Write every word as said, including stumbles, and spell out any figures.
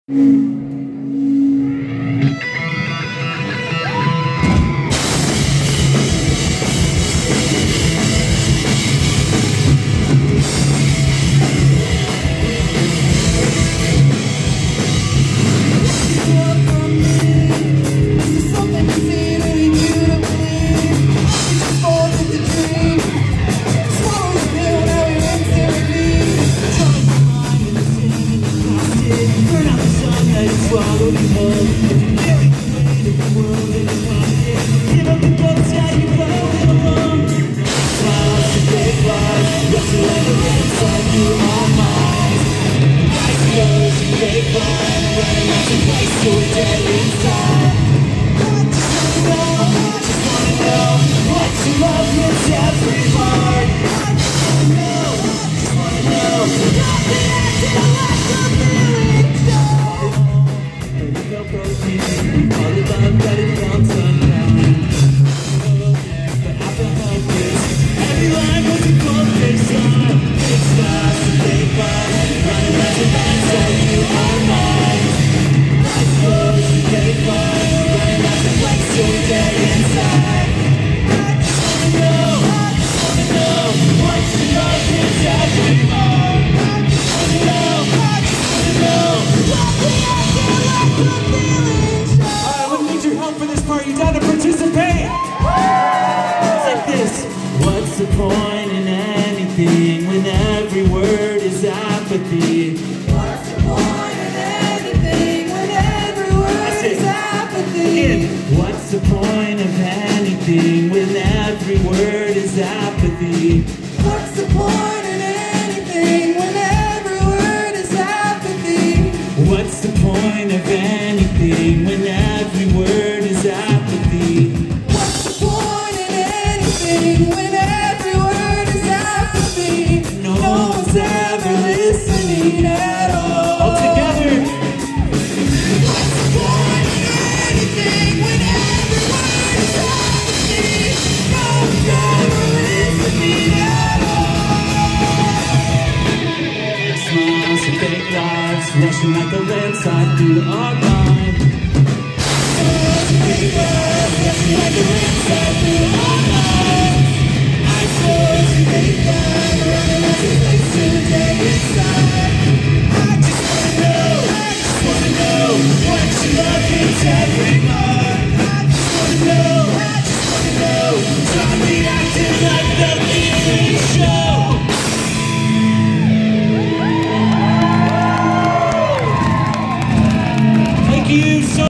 Swallow the hole. Feeling the weight of the world in your pocket. Give up the ghost, yeah, you blow it along. Smiles and fake lies, wrestle like a landslide through our minds. Eyes closed, fake blind, running out to place your dead inside. I just wanna know, I just wanna know what you love is every heart. I just wanna know, I just wanna know. Not the acting, I like the feeling, so. All the love that it wants unbound. But I feel hopeless. Every line was a cold face on. It's lost and they find. Running like a landslide through our minds. Eyes closed and they find. Running out to place you're dead inside. I just wanna know, I just wanna know what your love is every more. I just wanna know, I just wanna know what we have to like the feeling. You down to participate? It's like this. What's the point in anything when every word is apathy? What's the point in anything when every word is apathy? Again. What's the point of anything when every word is apathy? What's the point in anything when every word is apathy? What's the point of anything when every word is apathy? What's the point in anything when every word is apathy? No, no one's ever listening at all. All together. What's the point in anything when every word is apathy? No one's ever listening at all. Smiles and fake lives, rushing like a landslide through our minds. Like a landslide through our minds. Eyes closed and they find. Running out to place your day inside. I just wanna know, I just wanna know what your love is every more. I just wanna know, I just wanna know. Stop reacting like the feeling show. Thank you so